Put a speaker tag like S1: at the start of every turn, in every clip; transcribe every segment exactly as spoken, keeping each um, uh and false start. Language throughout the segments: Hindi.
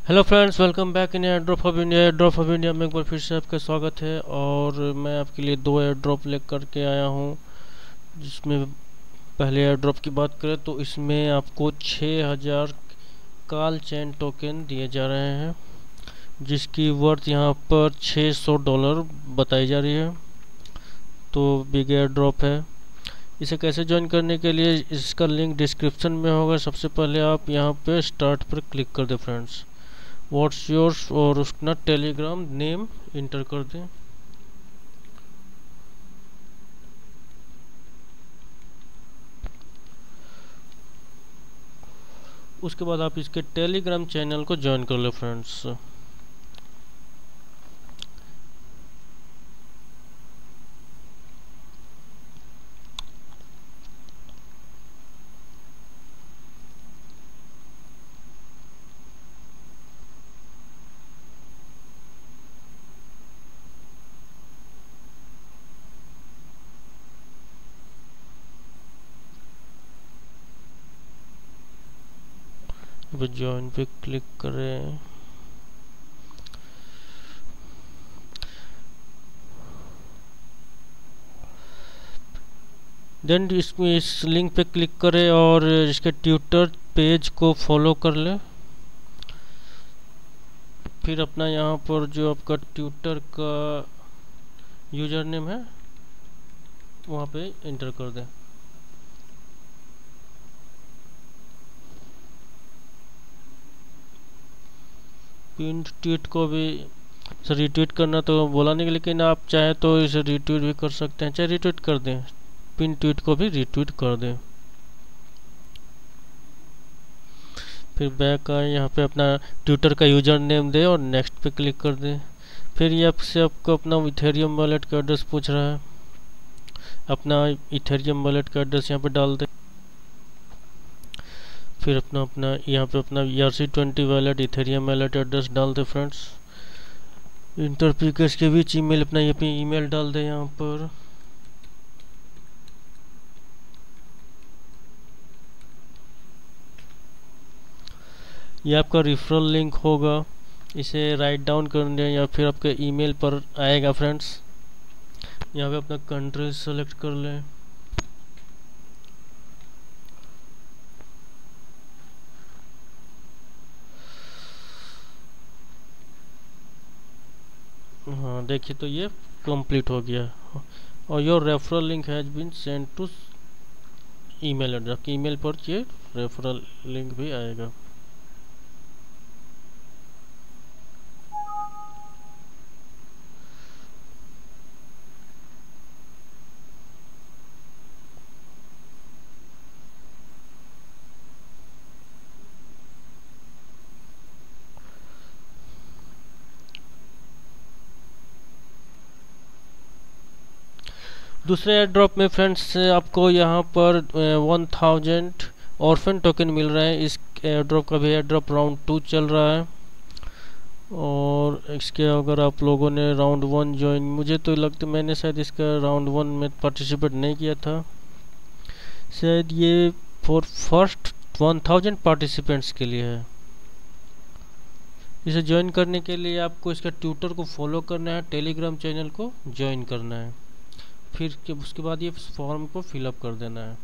S1: Hello friends, welcome back in air drop of India. Air drop of India में एक बार फिर से आपका स्वागत है। और मैं आपके लिए दो एयर ड्रॉप लेकर के आया हूँ। जिसमें पहले एयर ड्रॉप की बात करें तो इसमें आपको छः हज़ार कॉल चेन टोकन दिए जा रहे हैं, जिसकी वर्थ यहाँ पर छः सौ डॉलर बताई जा रही है। तो बिग एयर ड्रॉप है। इसे कैसे ज्वाइन करने के लिए इसका लिंक डिस्क्रिप्शन में होगा। सबसे पहले आप यहाँ पे स्टार्ट पर क्लिक कर दें फ्रेंड्स। व्हाट्स योर्स और उसका टेलीग्राम नेम इंटर कर दें। उसके बाद आप इसके टेलीग्राम चैनल को ज्वाइन कर लो फ्रेंड्स। अब ज्वाइन पे क्लिक करें। देन इसमें इस लिंक पे क्लिक करें और इसके ट्विटर पेज को फॉलो कर लें। फिर अपना यहाँ पर जो आपका ट्विटर का यूजर नेम है वहाँ पे इंटर कर दें। पिन ट्वीट को भी सर रिट्वीट करना तो बोला नहीं, लेकिन आप चाहे तो इसे रिट्वीट भी कर सकते हैं, चाहे रिट्वीट कर दें। पिन ट्वीट को भी रिट्वीट कर दें। फिर बैक आए, यहाँ पे अपना ट्विटर का यूजर नेम दें और नेक्स्ट पे क्लिक कर दें। फिर ये आपसे आपको अपना इथेरियम वॉलेट का एड्रेस पूछ रहा है। अपना इथेरियम वॉलेट का एड्रेस यहाँ पे डाल दें। फिर अपना अपना यहाँ पे अपना E R C twenty wallet Ethereum wallet address डाल दें फ्रेंड्स। इंटर पिकर्स के बीच ईमेल अपना ये पे ईमेल डाल दें यहाँ पर। ये आपका रेफरल लिंक होगा, इसे राइट डाउन कर दें या फिर आपके ईमेल पर आएगा फ्रेंड्स। यहाँ पे अपना कंट्री सेलेक्ट कर लें। हाँ देखिए, तो ये कंप्लीट हो गया और your referral link has been send to email address. Email पर ये रेफरल लिंक भी आएगा। दूसरे एयर ड्रॉप में फ्रेंड्स आपको यहाँ पर वन थाउजेंड ऑर्फन टोकन मिल रहे हैं। इस एयर ड्रॉप का भी एयर ड्रॉप राउंड टू चल रहा है। और इसके अगर आप लोगों ने राउंड वन ज्वाइन, मुझे तो लगता मैंने शायद इसका राउंड वन में पार्टिसिपेट नहीं किया था। शायद ये for first one thousand participants के लिए है। इसे ज्वाइन करने के लिए आपको इसका ट्विटर को फॉलो करना है, टेलीग्राम चैनल को ज्वाइन करना है। फिर के उसके बाद ये फॉर्म को फिलअप कर देना है।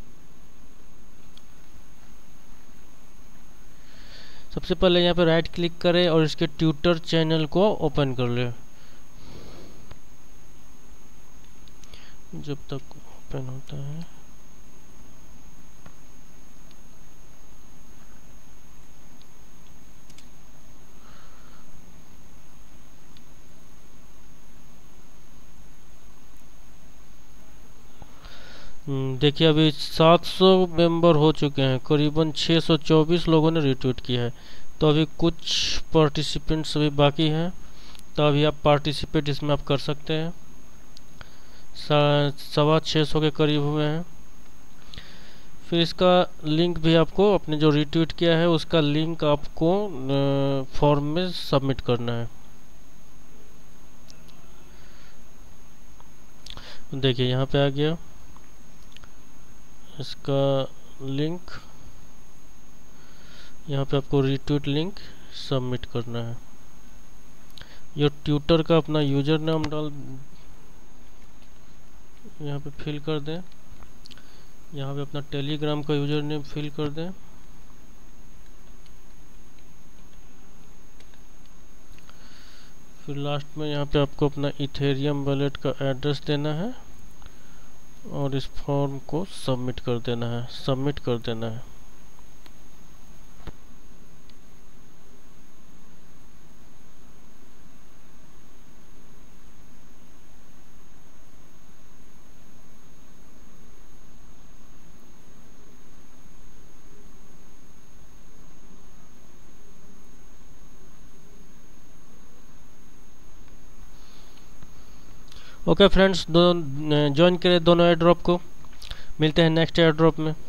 S1: सबसे पहले यहाँ पे राइट क्लिक करें और इसके ट्विटर चैनल को ओपन कर ले। जब तक ओपन होता है देखिए, अभी सात सौ मेंबर हो चुके हैं। करीबन छः सौ चौबीस लोगों ने रिट्वीट किया है। तो अभी कुछ पार्टिसिपेंट्स अभी बाकी हैं, तो अभी आप पार्टिसिपेट इसमें आप कर सकते हैं। सवा छः सौ के करीब हुए हैं। फिर इसका लिंक भी आपको अपने जो रिट्वीट किया है उसका लिंक आपको फॉर्म में सबमिट करना है। देखिए यहाँ पे आ गया इसका लिंक। यहाँ पे आपको रिट्वीट लिंक सबमिट करना है। ये ट्विटर का अपना यूजर नाम डाल यहाँ पे फिल कर दें। यहाँ पे अपना टेलीग्राम का यूजर नेम फिल कर दें। फिर लास्ट में यहाँ पे आपको अपना इथेरियम वॉलेट का एड्रेस देना है और इस फॉर्म को सबमिट कर देना है सबमिट कर देना है। ओके फ्रेंड्स, दोनों ज्वाइन करें दोनों एयर ड्रॉप को। मिलते हैं नेक्स्ट एयर ड्रॉप में।